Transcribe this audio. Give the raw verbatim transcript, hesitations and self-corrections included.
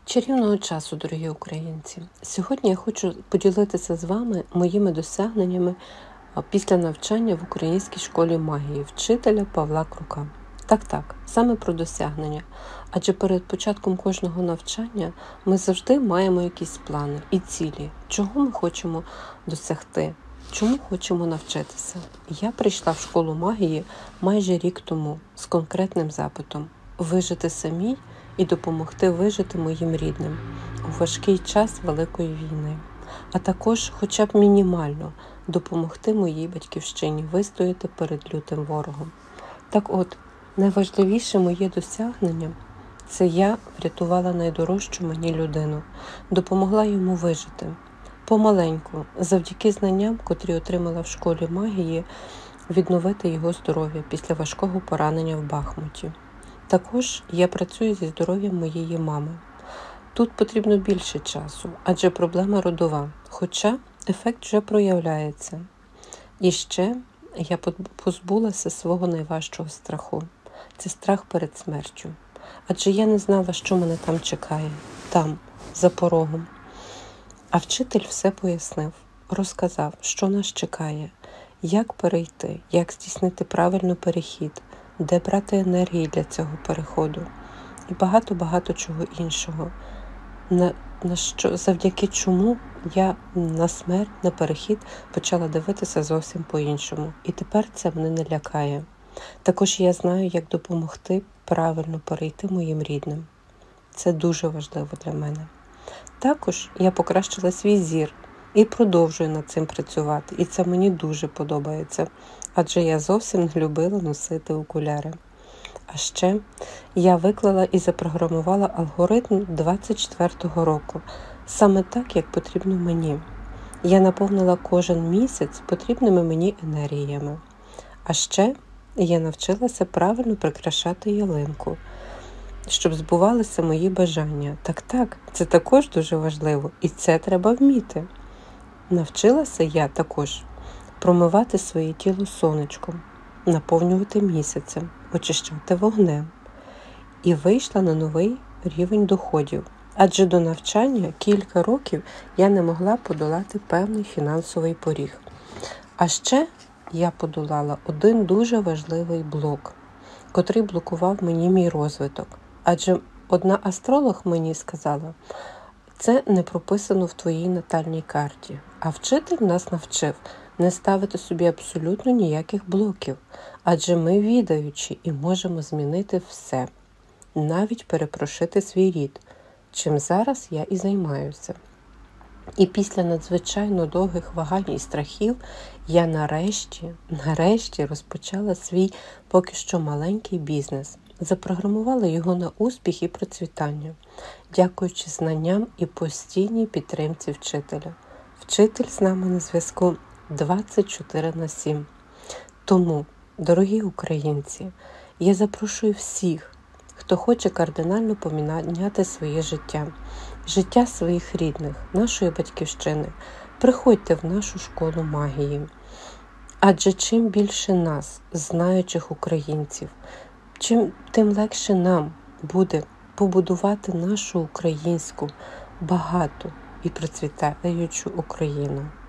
Чарівного часу, дорогі українці! Сьогодні я хочу поділитися з вами моїми досягненнями після навчання в Українській школі магії вчителя Павла Крука. Так-так, саме про досягнення. Адже перед початком кожного навчання ми завжди маємо якісь плани і цілі, чого ми хочемо досягти, чому хочемо навчитися. Я прийшла в школу магії майже рік тому з конкретним запитом – вижити самій і допомогти вижити моїм рідним у важкий час Великої війни, а також хоча б мінімально допомогти моїй батьківщині вистояти перед лютим ворогом. Так от, найважливіше моє досягнення – це я врятувала найдорожчу мені людину, допомогла йому вижити. Помаленьку, завдяки знанням, котрі отримала в школі магії, відновити його здоров'я після важкого поранення в Бахмуті. Також я працюю зі здоров'ям моєї мами. Тут потрібно більше часу, адже проблема родова, хоча ефект вже проявляється. І ще я позбулася свого найважчого страху – це страх перед смертю. Адже я не знала, що мене там чекає, там, за порогом. А вчитель все пояснив, розказав, що нас чекає, як перейти, як здійснити правильно перехід, де брати енергії для цього переходу і багато-багато чого іншого, на, на що, завдяки чому я на смерть, на перехід почала дивитися зовсім по-іншому. І тепер це мене не лякає. Також я знаю, як допомогти правильно перейти моїм рідним. Це дуже важливо для мене. Також я покращила свій зір і продовжую над цим працювати. І це мені дуже подобається, адже я зовсім не любила носити окуляри. А ще я виклала і запрограмувала алгоритм двадцять четвертого року, саме так, як потрібно мені. Я наповнила кожен місяць потрібними мені енергіями. А ще я навчилася правильно прикрашати ялинку, щоб збувалися мої бажання. Так-так, це також дуже важливо, і це треба вміти. Навчилася я також промивати своє тіло сонечком, наповнювати місяцем, очищати вогнем. І вийшла на новий рівень доходів. Адже до навчання кілька років я не могла подолати певний фінансовий поріг. А ще я подолала один дуже важливий блок, котрий блокував мені мій розвиток. Адже одна астролог мені сказала, це не прописано в твоїй натальній карті. А вчитель нас навчив не ставити собі абсолютно ніяких блоків, адже ми відаючі і можемо змінити все, навіть перепрошити свій рід, чим зараз я і займаюся. І після надзвичайно довгих вагань і страхів я нарешті, нарешті розпочала свій поки що маленький бізнес. Запрограмувала його на успіх і процвітання, дякуючи знанням і постійній підтримці вчителя. Вчитель з нами на зв'язку двадцять чотири на сім. Тому, дорогі українці, я запрошую всіх, хто хоче кардинально поміняти своє життя, життя своїх рідних, нашої батьківщини. Приходьте в нашу школу магії. Адже чим більше нас, знаючих українців, чим тим легше нам буде побудувати нашу українську, багату і процвітаючу Україну.